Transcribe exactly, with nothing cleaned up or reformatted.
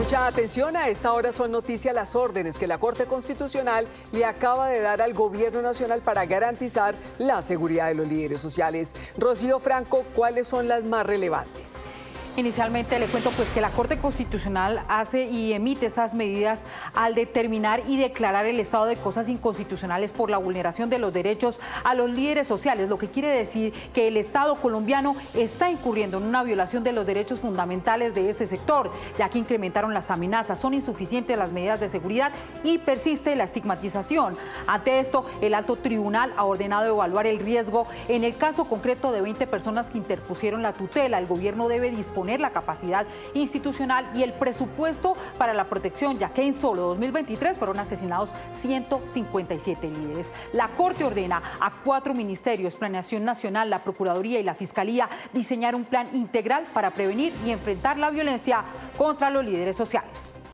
Mucha atención, a esta hora son noticia las órdenes que la Corte Constitucional le acaba de dar al Gobierno Nacional para garantizar la seguridad de los líderes sociales. Rocío Franco, ¿cuáles son las más relevantes? Inicialmente le cuento pues que la Corte Constitucional hace y emite esas medidas al determinar y declarar el estado de cosas inconstitucionales por la vulneración de los derechos a los líderes sociales, lo que quiere decir que el Estado colombiano está incurriendo en una violación de los derechos fundamentales de este sector, ya que incrementaron las amenazas, son insuficientes las medidas de seguridad y persiste la estigmatización. Ante esto, el alto tribunal ha ordenado evaluar el riesgo en el caso concreto de veinte personas que interpusieron la tutela. El gobierno debe disponer la capacidad institucional y el presupuesto para la protección, ya que en solo dos mil veintitrés fueron asesinados ciento cincuenta y siete líderes. La Corte ordena a cuatro ministerios, Planeación Nacional, la Procuraduría y la Fiscalía, diseñar un plan integral para prevenir y enfrentar la violencia contra los líderes sociales.